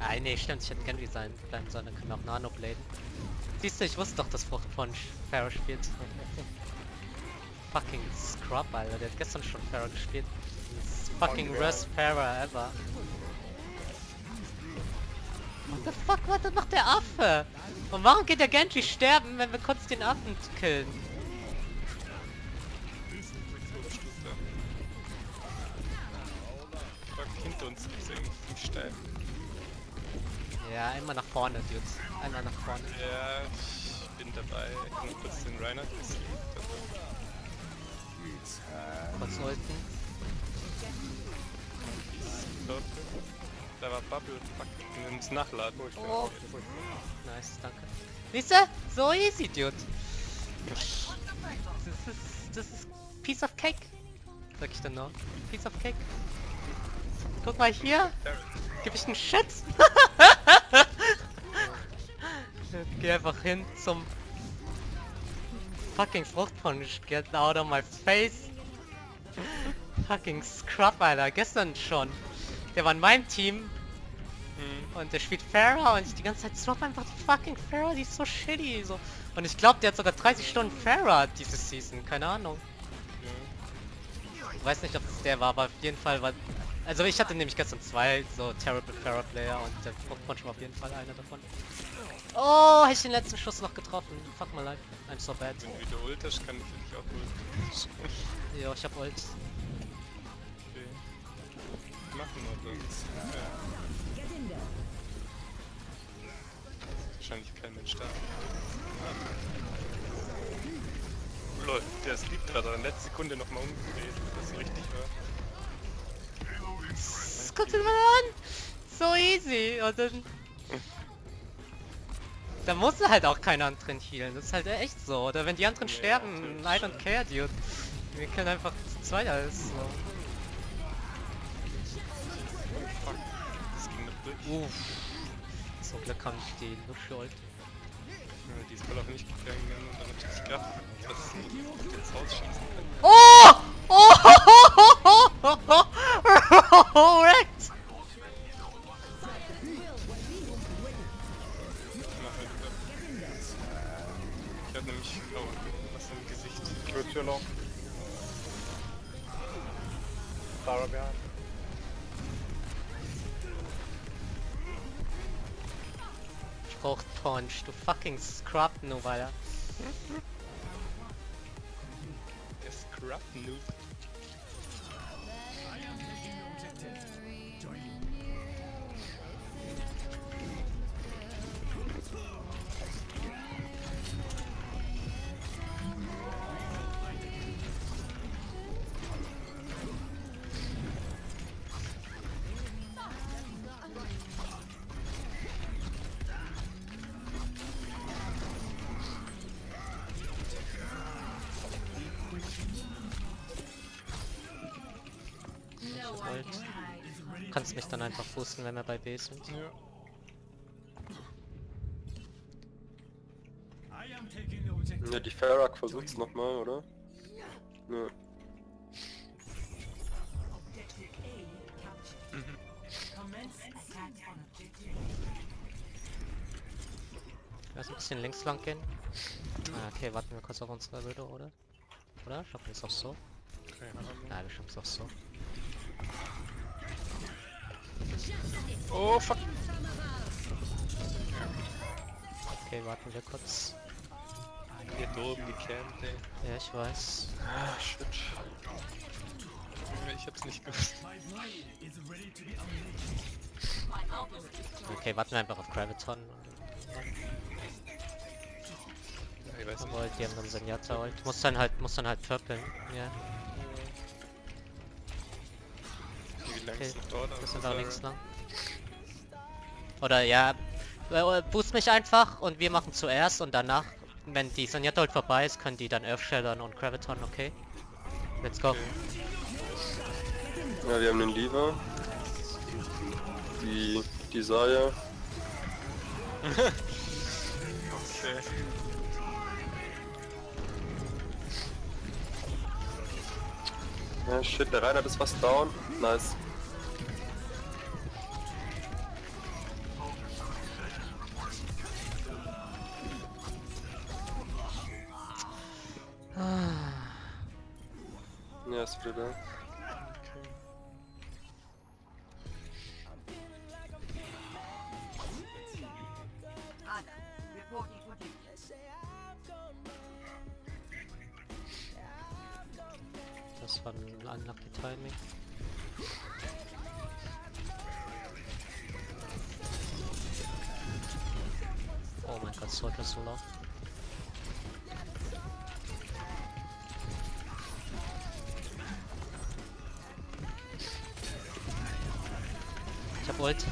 Nein, nee, stimmt, ich hätte Genji sein bleiben sollen, dann können wir auch Nano bladen. Siehst du, ich wusste doch, dass Fruchtpunch Pharah spielt. Fucking Scrub, Alter, der hat gestern schon Pharah gespielt. Das ist fucking worst Pharah ever. What the fuck, was macht der Affe? Und warum geht der Genji sterben, wenn wir kurz den Affen killen? Hinter uns ist irgendwie steil. Ja, einmal nach vorne, Dudes. Einmal nach vorne. Ja, ich bin dabei. Ich kann noch kurz den Reinhardt gesleept. Kurz ulten. Da war Bubble. Fuck, wir müssen nachladen. Oh. Nice, danke. Siehste? So easy, Dude. Das ist Piece of Cake. Sag ich dann noch. Piece of Cake. Guck mal hier. Gib ich einen Shit. Geh einfach hin zum fucking Fruchtpunch. Get out of my face. Fucking Scrub, Alter. Gestern schon. Der war in meinem Team. Und der spielt Pharah und ich die ganze Zeit swap einfach die fucking Pharah, die ist so shitty. So. Und ich glaube, der hat sogar 30 Stunden Pharah diese Season. Keine Ahnung. Ich weiß nicht, ob es der war, aber auf jeden Fall war... Also ich hatte nämlich gestern zwei so Terrible Pharah Player und der Fruchtpunch war auf jeden Fall einer davon. Oh, hätte ich den letzten Schuss noch getroffen. Fuck my life. I'm so bad. Wenn du wieder ult hast, kann ich dich auch ulten. Jo, ich hab Ult. Okay. Machen wir das. Ja. Wahrscheinlich kein Mensch da. Lol, der Sleep gerade in letzter Sekunde nochmal umgedreht, dass es richtig war. Das guck dir mal an! So easy! Und dann... Da muss halt auch keiner anderen healen, das ist halt echt so. Oder wenn die anderen sterben, I don't care, dude. Wir können einfach zu zweit alles so. Fuck, das ging noch durch. Uff. So Glück haben die Luftschuld. Ja, die ist voll auf mich gegangen und dann hab ich das gedacht, dass ich ins Haus schießen kann. Oh! Oh! Wrecked! Ich hab nämlich was im Gesicht. Good too long. Pharah behind. Fruchtpunch, du fucking Scrub, nur weil er... Der Scrub Noob. Kannst mich dann einfach boosten, wenn wir bei B sind. Ja. Ja, die Pharah versucht's nochmal, oder? Ja. Lass ein bisschen links lang gehen. Ah, okay, warten wir kurz auf unsere Widow, oder? Oder? Schaffen wir es auch so? Nein, wir schaffen es auch so. Oh fuck! Okay, warten wir kurz. Hier oben gecampt, ey. Ja, ich weiß. Ah, shit. Ich hab's nicht gewusst. Okay, warten wir einfach auf Graviton. Ich weiß nicht. Aber die haben dann Zenyatta Ult. Muss dann halt purpeln. Ja. Wie lange Okay, es noch dauert? das sind auch links lang. Oder ja, boost mich einfach und wir machen zuerst und danach, wenn die Zenyatta Ult vorbei ist, können die dann Earthshellern und Graviton, okay? Let's go. Ja, wir haben den Lever. Die Desire. Okay. Ja, shit, der Reinhardt ist fast down. Nice. jetzt wieder da. Das war ein unlucky Timing. Oh mein Gott, Sword ist so low. Ich hab Ult.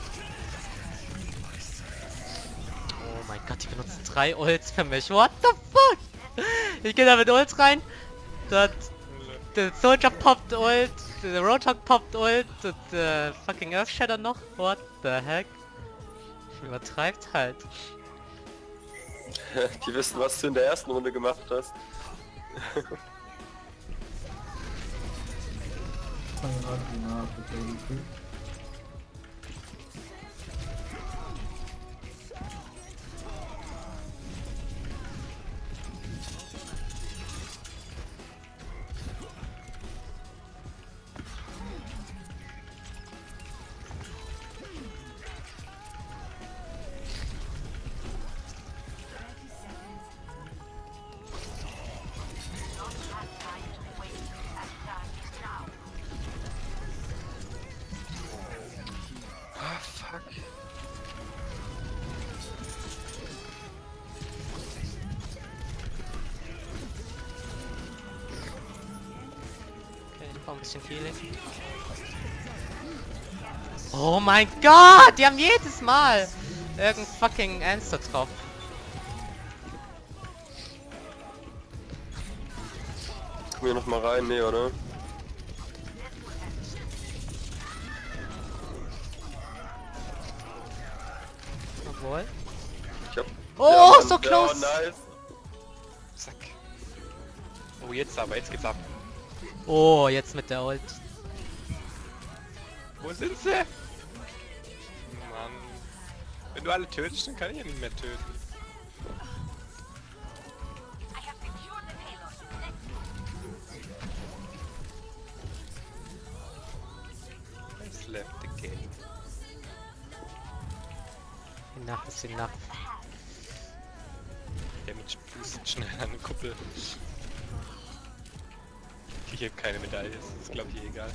Oh mein Gott, die benutzen 3 Ults für mich. What the fuck? Ich geh da mit Ults rein. Dort, der Soldier poppt Ult, der Roadhog poppt Ult und der fucking Earthshadow noch. What the heck? Übertreibt halt. Die wissen, was du in der ersten Runde gemacht hast. Ah, fuck. Okay, ich brauche ein bisschen Healing. Oh mein Gott, die haben jedes Mal irgendein fucking Answer drauf. Komm hier noch mal rein, nee, oder? Obwohl. Ich hab... Oh, Ja, Mann, so close! Ja, nice. Zack. Oh, jetzt aber, jetzt geht's ab. Oh, jetzt mit der Ult. Wo sind sie? Mann. Wenn du alle tötest, dann kann ich ja nicht mehr töten. Es left the game. Enough is enough. Der mit boostet schnell an eine Kuppel. Ich habe keine Medaille, das ist glaube ich egal.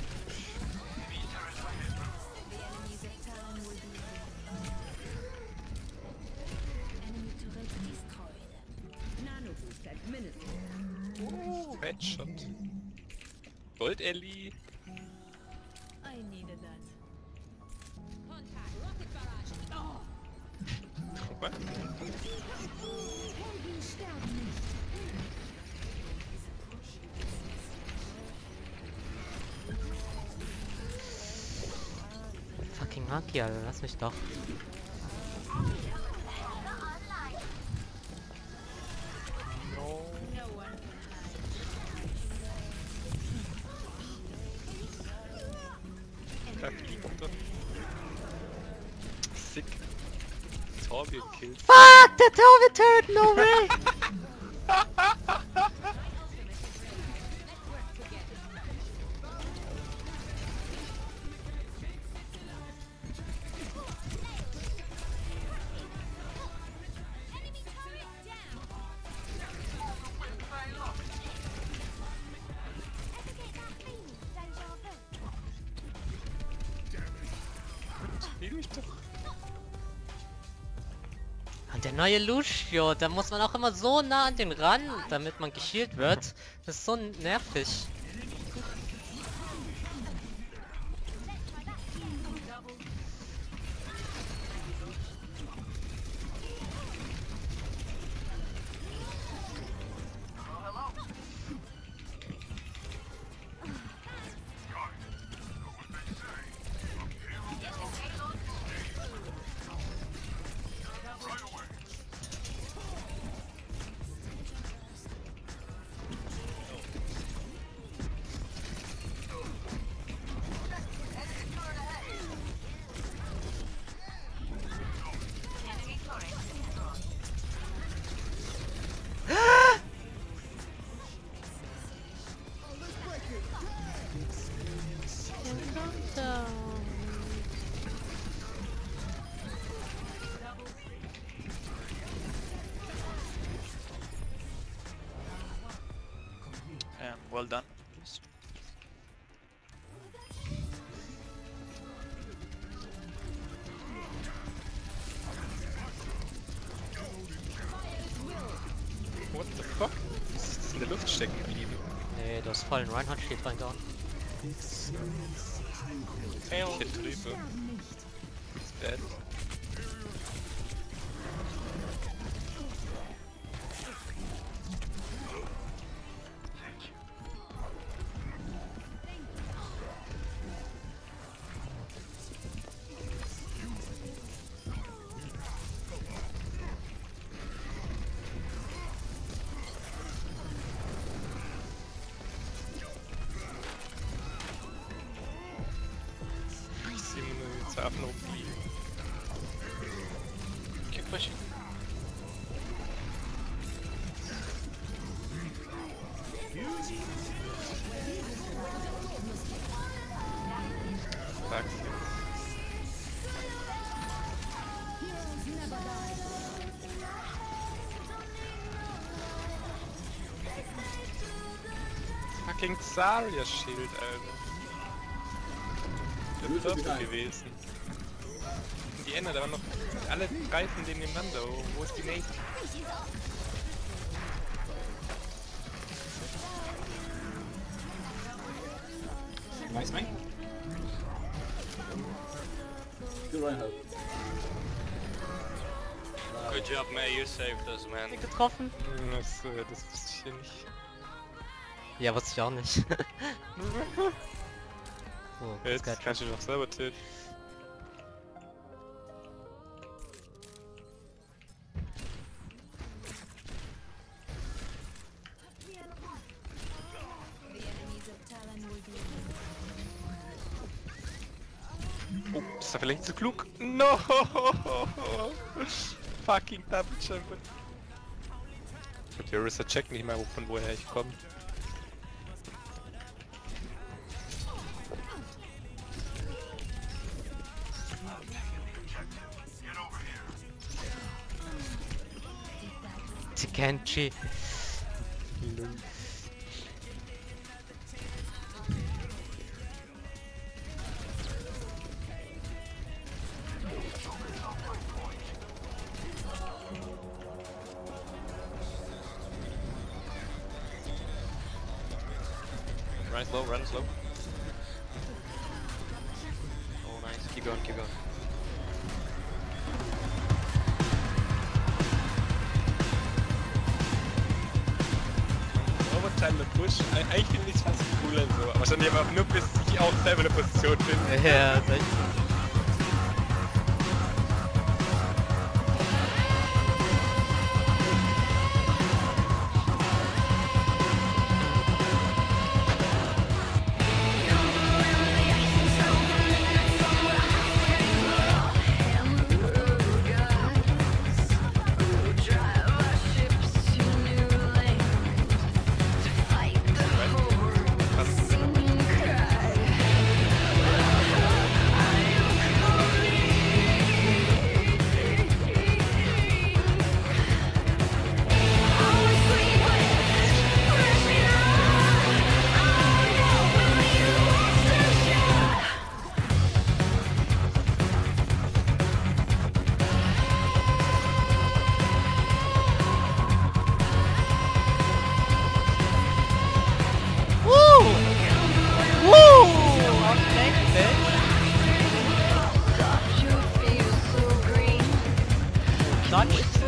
Oh, Headshot. Gold Ellie. Guck mal. Fucking Monkey, Alter, lass mich doch. Da fliegt er. Sick. Torbi killt. Fuck, der Torbe tötet, no way! Spiel mich doch. Und der neue Lucio, da muss man auch immer so nah an den ran, damit man geshealt wird. Das ist so nervig. all done. What the fuck? Ist das in der Luft stecken geblieben? Nee, du hast vollen Reinhardt steht rein down. Ich hätte Trübe. Ist bad. Waffen rumfliegen. Keep pushing. Sag's. Fucking Zarya Schild, Alter. Der Purple gewesen. Die Ender, da waren noch alle drei von denen nebeneinander. Wo ist die Nate? Nice, mate. Good Reinhardt. Good job, man. You saved us, man. Getroffen? Das wusste ich hier nicht. Ja, wusste ich auch nicht. Oh, Jetzt kannst du doch selber töten. Oh, das war vielleicht nicht so klug. No! Fucking Double Jump. Und der Orisa checkt nicht mehr, von woher ich komme. Genji. Run slow, run slow. Oh, nice. Keep going, keep going. Overtime mit Push. Eigentlich finde ich es fast cooler so. Aber wahrscheinlich aber auch nur bis ich auch selber eine Position finde. Ja, das echt. Dodge.